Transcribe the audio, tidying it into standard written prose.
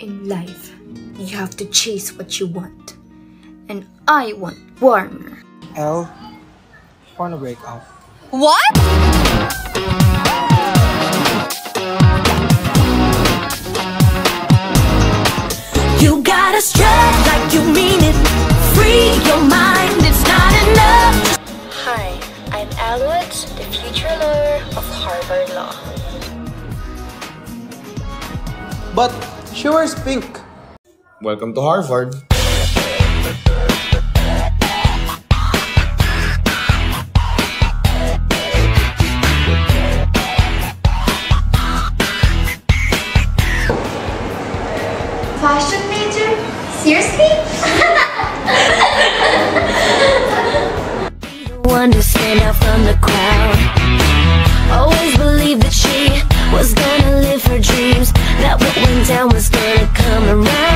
In life, you have to chase what you want. And I want Warner. Elle, wanna break up. What? You gotta strut like you mean it. Free your mind, it's not enough. Hi, I'm Elwood, the future lawyer of Harvard Law. But she wears pink. Welcome to Harvard. Fashion major? Seriously? One to stand out from the crowd. Always believed that she was gonna live her dreams, that what went down was gonna come around.